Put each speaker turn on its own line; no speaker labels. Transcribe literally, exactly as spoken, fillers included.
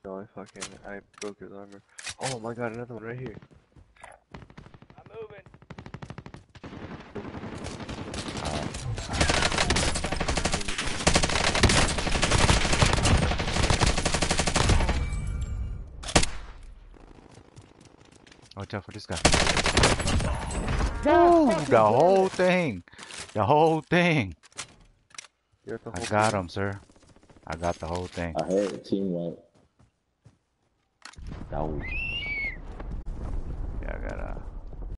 No, I fucking, I broke his armor. Oh my god, another one right here.
I'm moving.
Watch out for this guy. Woo! The whole thing. The whole thing.
You got the
I
whole
got
thing?
him, sir. I got the whole thing.
I heard teamwork. That was